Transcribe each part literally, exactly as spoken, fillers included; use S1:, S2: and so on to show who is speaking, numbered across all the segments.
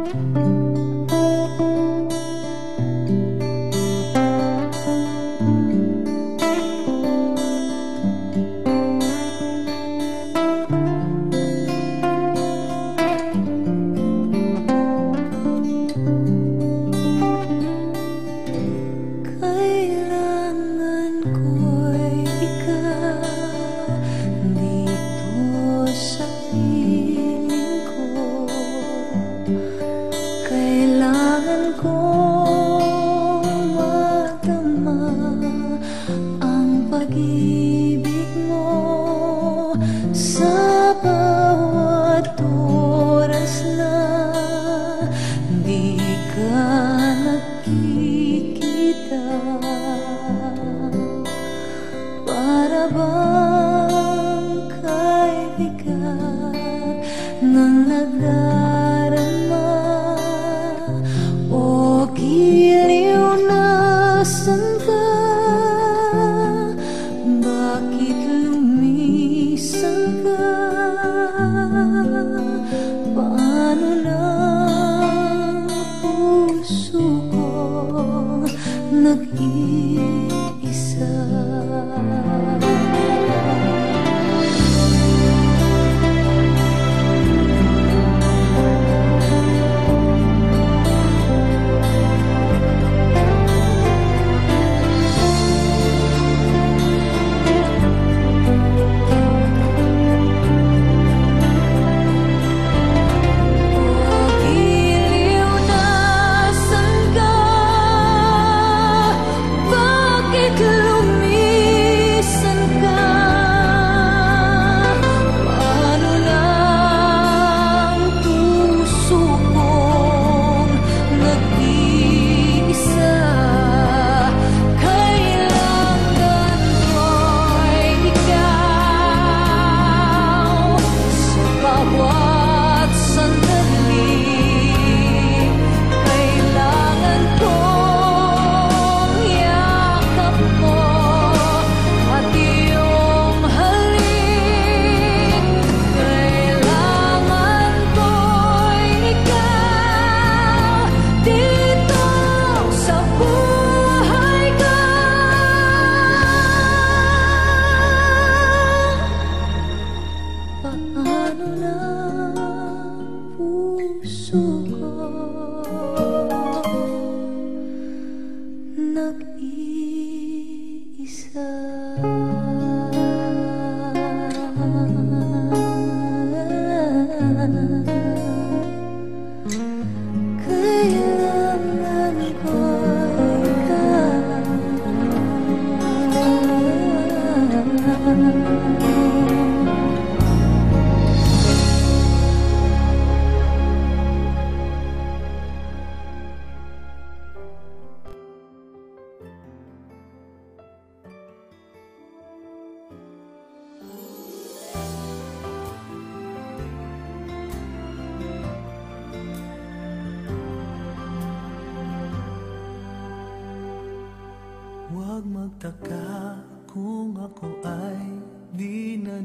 S1: Huwag magtaka kung ako ay di na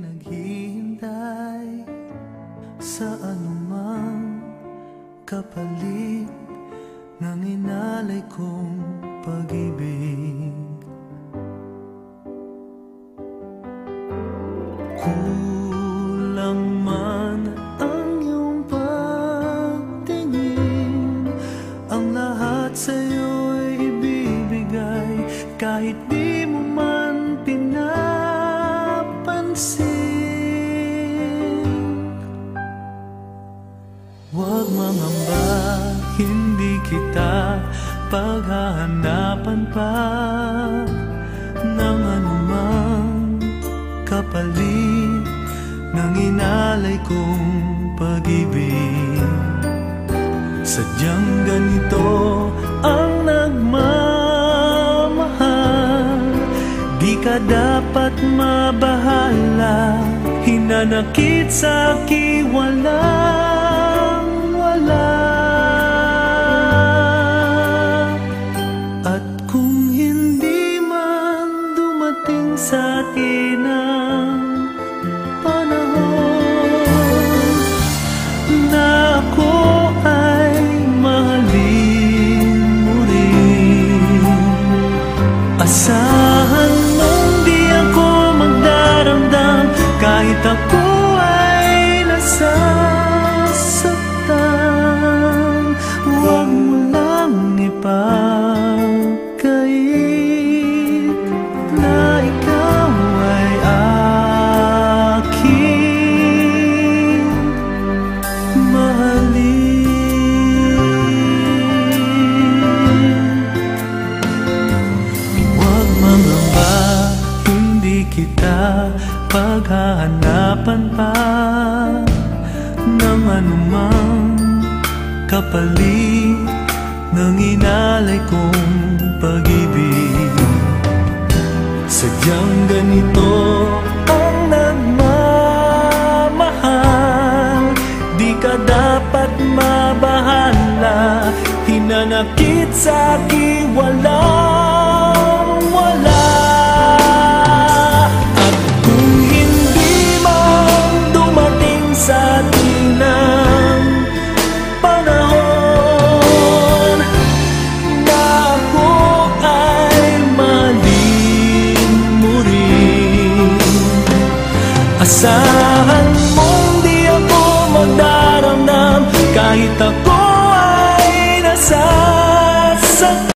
S1: naghihintay sa anumang kapalit ng inalay kong pag-ibig. Kulang man ang iyong pagtingin, ang lahat sa'yo'y ibibigay kahit di mo man pinapansin. Huwag mangamba, hindi kita paghahanapan pa ng anumang kapalit ng inalay kong pag-ibig. Sadyang ganito ang nagmamahal, di ka dapat mabahala, hinanakit sa akin walang wala. At kung hindi man dumating sa akin ang panahon na ako ay di kita paghahanapan pa ng anumang kapalit ng inalay kong pag-ibig. Sadyang ganito ang nagmamahal, di ka dapat mabahala. Hinanakit sa'kin walang wala. At kung hindi man dumating sa atin ang panahon na ako ay mahalin mo rin, asahan mong di ako magdaramdam kahit ako ay nasasaktan.